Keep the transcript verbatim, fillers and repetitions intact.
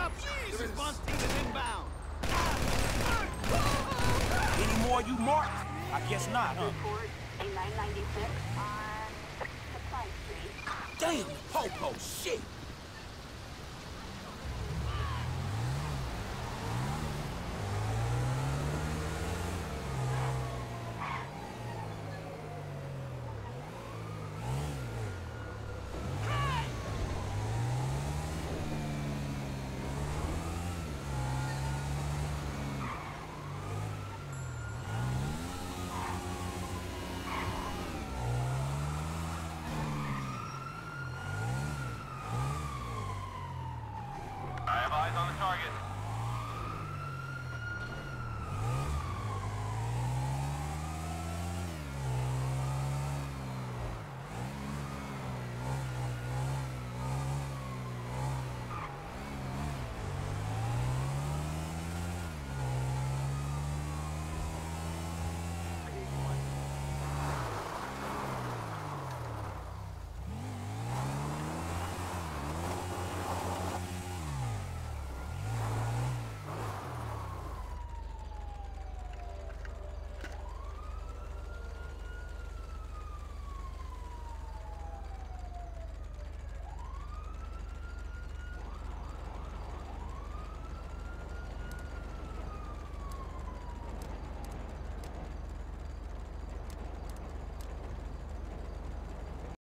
up! The response team is inbound! Any more you marked? I guess not, huh? Report a nine ninety-six on Supply Street. Damn, po-po, shit! I have eyes on the target.